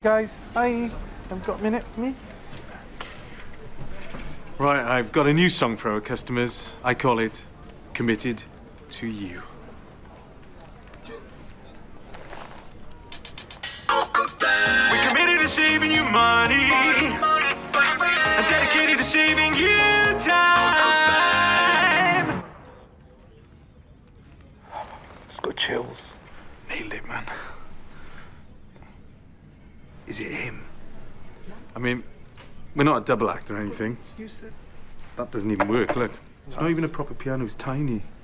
Guys, hi. Have got a minute for me? Right, I've got a new song for our customers. I call it Committed to You. We're committed to saving you money. I'm dedicated to saving you time. Just got chills. Nailed it, man. Is it him? I mean, we're not a double act or anything. That doesn't even work, look. It's not even a proper piano, it's tiny.